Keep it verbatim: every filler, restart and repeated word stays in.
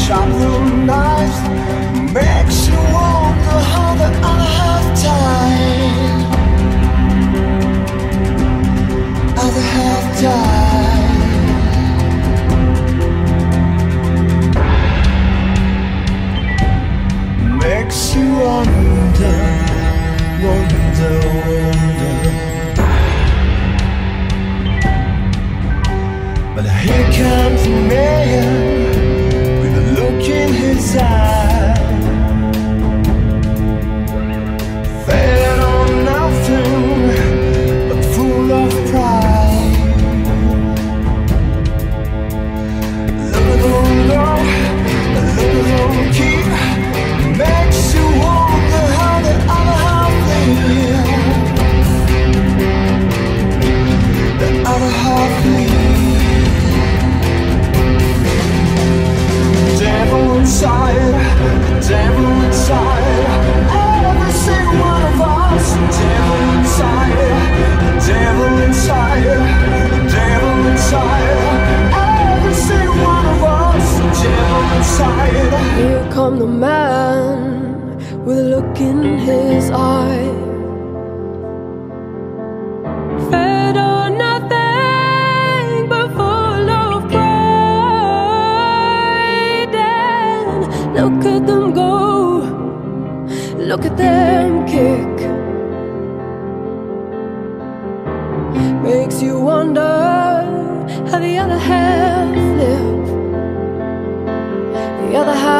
sharp knives makes you wonder how the other half died. Other half died. Makes you wonder, wonder, wonder. But here comes a man with a look in his eye, fed on nothing but full of pride. Look at him go, look at him keep. Makes you wonder how the other half live. The other half live. Devil inside, devil inside, every single one of us. Devil inside, devil inside, devil inside, every single one of us. Devil inside. Here come the man with a look in his eye, fed on nothing but full of pride. And look at them go, look at them kick. Makes you wonder how the other half live. The other half